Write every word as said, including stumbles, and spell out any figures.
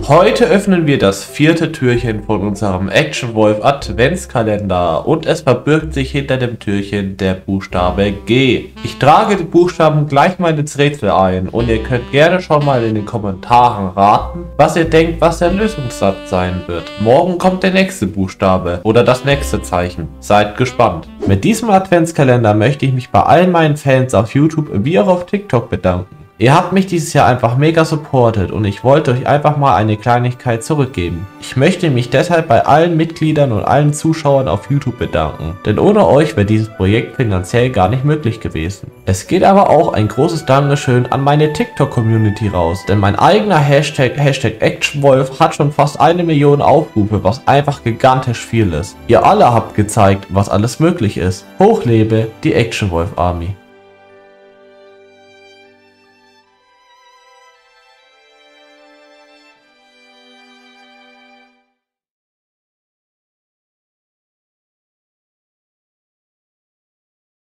Heute öffnen wir das vierte Türchen von unserem Action Wolf Adventskalender und es verbirgt sich hinter dem Türchen der Buchstabe G. Ich trage die Buchstaben gleich mal ins Rätsel ein und ihr könnt gerne schon mal in den Kommentaren raten, was ihr denkt, was der Lösungssatz sein wird. Morgen kommt der nächste Buchstabe oder das nächste Zeichen. Seid gespannt. Mit diesem Adventskalender möchte ich mich bei allen meinen Fans auf YouTube wie auch auf TikTok bedanken. Ihr habt mich dieses Jahr einfach mega supportet und ich wollte euch einfach mal eine Kleinigkeit zurückgeben. Ich möchte mich deshalb bei allen Mitgliedern und allen Zuschauern auf YouTube bedanken, denn ohne euch wäre dieses Projekt finanziell gar nicht möglich gewesen. Es geht aber auch ein großes Dankeschön an meine TikTok-Community raus, denn mein eigener Hashtag, Hashtag ActionWolf hat schon fast eine Million Aufrufe, was einfach gigantisch viel ist. Ihr alle habt gezeigt, was alles möglich ist. Hochlebe die Action Wolf Army.